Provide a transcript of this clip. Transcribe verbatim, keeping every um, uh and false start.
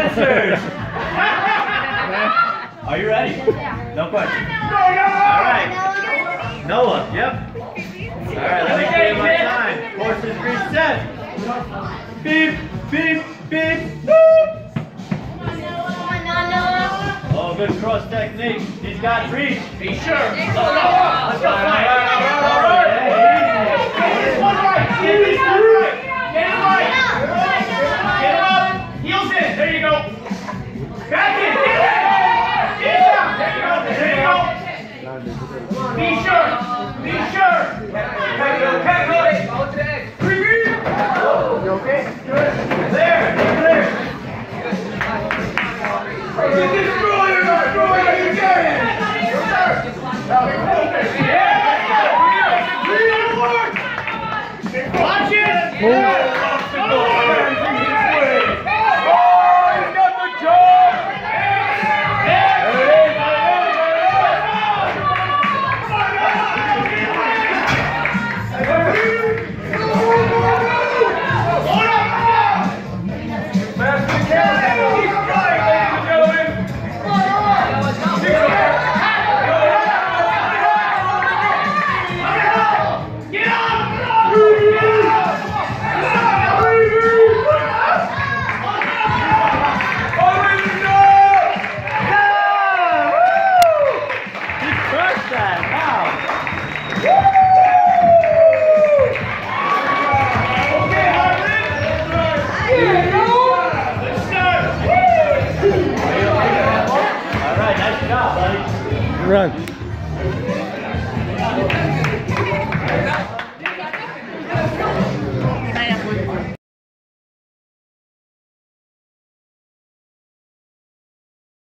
answers. Are you ready? No question. All right. Noah, yep. All right, let me clear my time. Course is reset. Beep, beep, beep, boop. Oh, good cross technique. He's got reach. Be sure. Let's go, Noah. Let's go, fight. All right. Get this one right. Get this one right. Get it right. Get it up. Heels in. There you go. Back in. Get it. Get it out. There you go. There you go. Be sure. Be sure. Okay, okay, good. You okay? Good. There. There. Get this through it. Through it. You get it. Yeah. Watch it. Yeah. Run.